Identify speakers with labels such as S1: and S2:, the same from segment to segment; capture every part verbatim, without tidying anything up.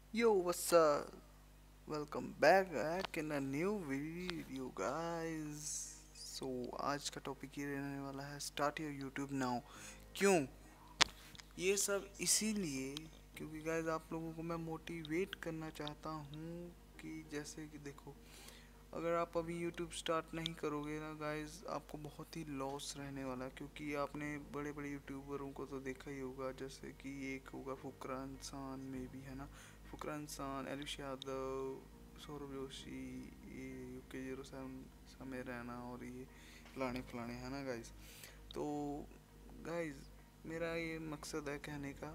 S1: Yo, what's up? Welcome back back in a new video, guys. So आज का topic ये रहने वाला है स्टार्ट योर यूट्यूब नाउ। क्यों? ये सब इसीलिए क्योंकि गाइस आप लोगों को मैं मोटिवेट करना चाहता हूँ कि जैसे कि देखो, अगर आप अभी यूट्यूब स्टार्ट नहीं करोगे ना गाइस, आपको बहुत ही लॉस रहने वाला है। क्योंकि आपने बड़े बड़े यूट्यूबरों को तो देखा ही होगा, जैसे कि एक होगा फुकरा इंसान में भी, है ना। फुकरा इंसान, एलिश यादव, सौरभ जोशी, ये यूके जीरो सेवन समय रैना और ये फलाने फलाने, है ना गाइस। तो गाइस, मेरा ये मकसद है कहने का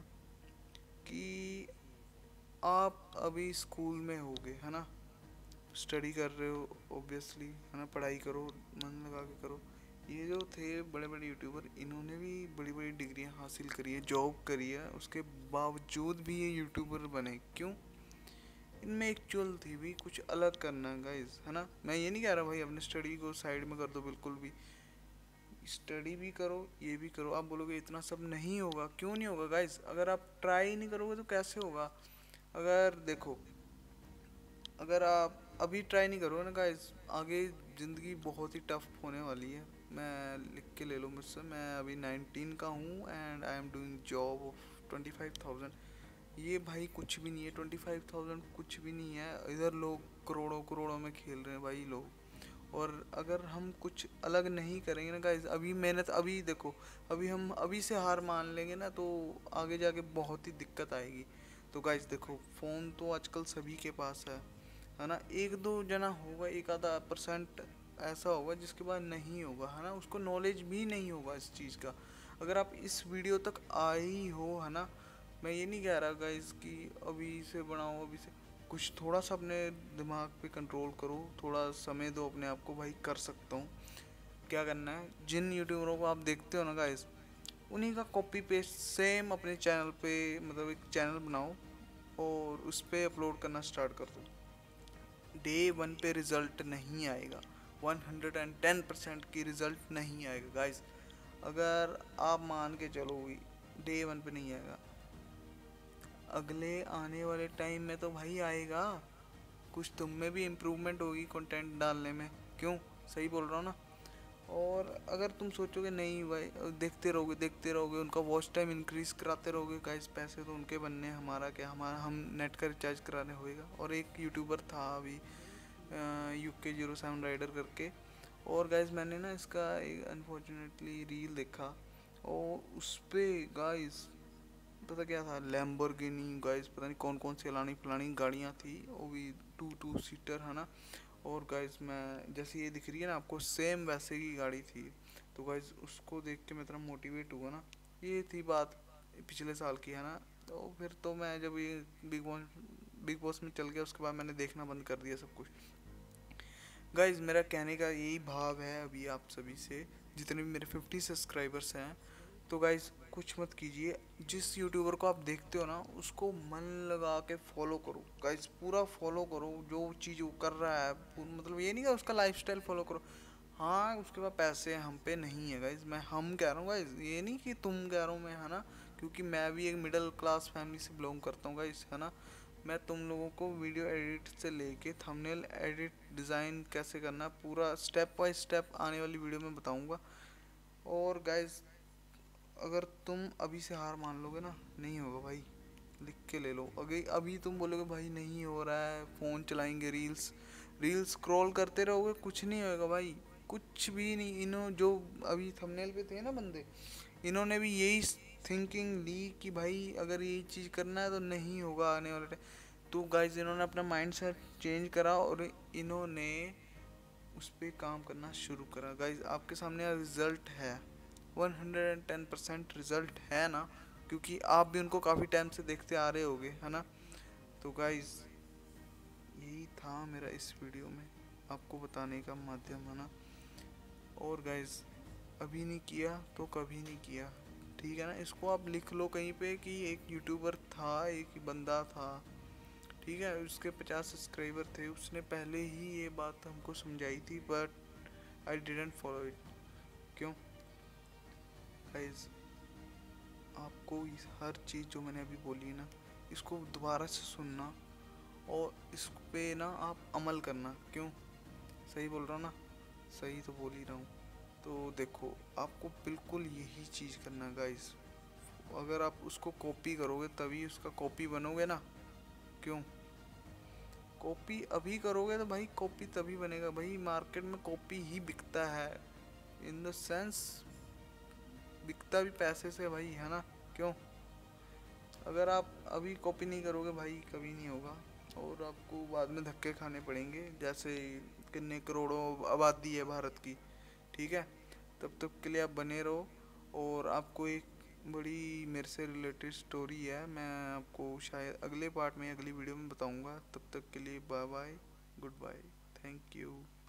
S1: कि आप अभी स्कूल में होगे, है ना। स्टडी कर रहे हो ऑब्वियसली, है ना। पढ़ाई करो, मन लगा के करो। ये जो थे बड़े बड़े यूट्यूबर, इन्होंने भी बड़ी बड़ी डिग्रियां हासिल करी है, जॉब करी है, उसके बावजूद भी ये यूट्यूबर बने। क्यों? इनमें एक्चुअल थी भी कुछ अलग करना गाइस, है ना। मैं ये नहीं कह रहा भाई अपने स्टडी को साइड में कर दो, बिल्कुल भी। स्टडी भी करो, ये भी करो। आप बोलोगे इतना सब नहीं होगा, क्यों नहीं होगा गाइस? अगर आप ट्राई नहीं करोगे तो कैसे होगा? अगर देखो, अगर आप अभी ट्राई नहीं करोगे ना गाइस, आगे ज़िंदगी बहुत ही टफ होने वाली है। मैं लिख के ले लो मुझसे, मैं अभी नाइनटीन का हूँ and I am doing job of twenty five thousand. ये भाई कुछ भी नहीं है, ट्वेंटी फाइव थाउजेंड कुछ भी नहीं है। इधर लोग करोड़ों करोड़ों में खेल रहे हैं भाई लोग। और अगर हम कुछ अलग नहीं करेंगे ना गाइस, अभी मेहनत, अभी देखो, अभी हम अभी से हार मान लेंगे ना तो आगे जाके बहुत ही दिक्कत आएगी। तो गाइस देखो, फ़ोन तो आजकल सभी के पास है है ना। एक दो जना होगा, एक आधा परसेंट ऐसा होगा जिसके पास नहीं होगा, है ना। उसको नॉलेज भी नहीं होगा इस चीज़ का। अगर आप इस वीडियो तक आए ही हो, है ना। मैं ये नहीं कह रहा गाइस कि अभी से बनाओ, अभी से कुछ थोड़ा सा अपने दिमाग पे कंट्रोल करो, थोड़ा समय दो अपने आप को। भाई कर सकता हूँ। क्या करना है, जिन यूट्यूबरों को आप देखते हो ना गाइस, उन्हीं का कॉपी पेस्ट सेम अपने चैनल पे, मतलब एक चैनल बनाओ और उस पर अपलोड करना स्टार्ट कर दो। डे वन पे रिजल्ट नहीं आएगा, one hundred and ten percent की रिजल्ट नहीं आएगा गाइस। अगर आप मान के चलो डे वन पे नहीं आएगा, अगले आने वाले टाइम में तो भाई आएगा। कुछ तुम में भी इम्प्रूवमेंट होगी कंटेंट डालने में। क्यों? सही बोल रहा हूँ ना। और अगर तुम सोचोगे नहीं भाई, देखते रहोगे देखते रहोगे, उनका वॉच टाइम इंक्रीज कराते रहोगे गाइस, पैसे तो उनके बनने, हमारा क्या, हमारा हम नेट का रिचार्ज कराने होएगा। और एक यूट्यूबर था अभी, यूके जीरो सेवन राइडर करके। और गाइस मैंने ना इसका एक अनफॉर्चुनेटली रील देखा, और उस पे गाइस पता क्या था, लैम्बोर्गिनी गाइस, पता नहीं कौन कौन सी फलानी फलानी गाड़ियाँ थी, वो भी टू टू सीटर, है ना। और गाइस मैं, जैसे ये दिख रही है ना आपको, सेम वैसे की गाड़ी थी। तो गाइस उसको देख के मैं इतना मोटिवेट हुआ ना। ये थी बात पिछले साल की, है ना। तो फिर तो मैं जब ये बिग बॉस बिग बॉस में चल गया, उसके बाद मैंने देखना बंद कर दिया सब कुछ। गाइज मेरा कहने का यही भाव है अभी आप सभी से, जितने भी मेरे फिफ्टी सब्सक्राइबर्स हैं। तो गाइज कुछ मत कीजिए, जिस यूट्यूबर को आप देखते हो ना, उसको मन लगा के फॉलो करो गाइज, पूरा फॉलो करो जो चीज़ वो कर रहा है। मतलब ये नहीं कि उसका लाइफस्टाइल फॉलो करो। हाँ, उसके पास पैसे हैं, हम पे नहीं है गाइज। मैं हम कह रहा हूँ गाइज, ये नहीं कि तुम कह रहा हूँ मैं, है ना। क्योंकि मैं भी एक मिडिल क्लास फैमिली से बिलोंग करता हूँ गाइज, है ना। मैं तुम लोगों को वीडियो एडिट से लेके थंबनेल एडिट, डिज़ाइन कैसे करना, पूरा स्टेप बाय स्टेप आने वाली वीडियो में बताऊंगा। और गाइज, अगर तुम अभी से हार मान लोगे ना, नहीं होगा भाई। लिख के ले लो। अगर अभी तुम बोलोगे भाई नहीं हो रहा है, फ़ोन चलाएंगे, रील्स रील्स स्क्रॉल करते रहोगे, कुछ नहीं होएगा भाई। कुछ भी नहीं। इन्हों जो अभी थंबनेल पे थे ना बंदे, इन्होंने भी यही थिंकिंग ली कि भाई अगर ये चीज़ करना है तो नहीं होगा आने वाले टाइम। तो गाइज इन्होंने अपना माइंड सेट चेंज करा और इन्होंने उस पर काम करना शुरू करा। गाइज आपके सामने रिजल्ट है, one hundred and ten percent result है ना। क्योंकि आप भी उनको काफ़ी टाइम से देखते आ रहे होगे, है ना। तो गाइज यही था मेरा इस वीडियो में आपको बताने का माध्यम, है ना। और गाइज अभी नहीं किया तो कभी नहीं किया, ठीक है ना। इसको आप लिख लो कहीं पे कि एक यूट्यूबर था, एक बंदा था, ठीक है, उसके पचास सब्सक्राइबर थे, उसने पहले ही ये बात हमको समझाई थी, but I didn't follow it. क्यों? गाइज आपको इस हर चीज़ जो मैंने अभी बोली है ना, इसको दोबारा से सुनना और इस पे ना आप अमल करना। क्यों? सही बोल रहा हूँ ना? सही तो बोल ही रहा हूँ। तो देखो, आपको बिल्कुल यही चीज़ करना गाइस। अगर आप उसको कॉपी करोगे तभी उसका कॉपी बनोगे ना। क्यों? कॉपी अभी करोगे तो भाई कॉपी तभी बनेगा भाई। मार्केट में कॉपी ही बिकता है, इन द सेंस बिकता भी पैसे से भाई, है ना? क्यों? अगर आप अभी कॉपी नहीं करोगे भाई कभी नहीं होगा, और आपको बाद में धक्के खाने पड़ेंगे। जैसे कितने करोड़ों आबादी है भारत की, ठीक है? तब तक के लिए आप बने रहो। और आपको एक बड़ी मेरे से रिलेटेड स्टोरी है, मैं आपको शायद अगले पार्ट में, अगली वीडियो में बताऊंगा। तब तक के लिए bye bye, good bye, thank you.